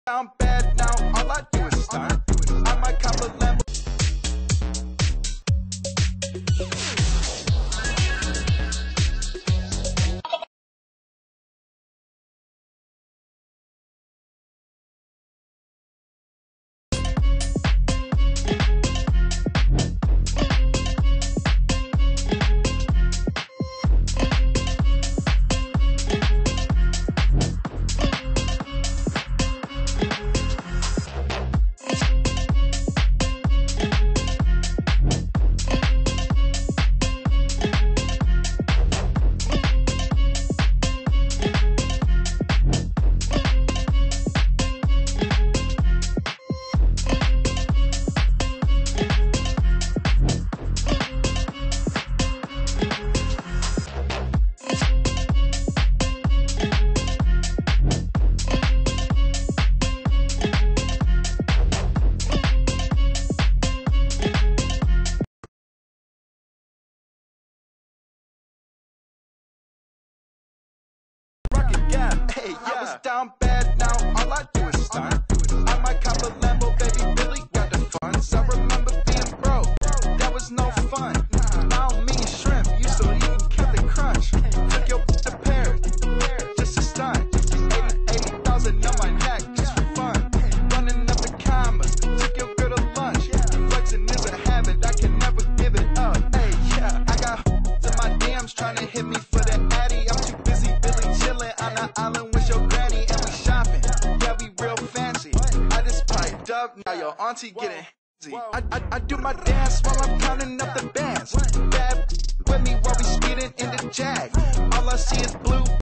I'm bad now, all I do is stunt. I might cop a Lambo. Hey, yeah. I was down bad, now all I do is stunt. I might cop a Lambo, baby, really got the funds. I remember being broke, that was no fun. I don't mean shrimp, you so you can kill the crunch. Took your to Paris, just a stunt. 80,000 on my neck, just for fun. Running up the commas, took your girl to lunch. Flexing is a habit, I can never give it up. Hey, yeah, I got to my DMs trying to hit me for the addy. I'm too busy, really chilling on the island. Now your auntie getting hazy. I do my dance while I'm counting up the bands. Bad with me while we speeding in the Jag. All I see is blue.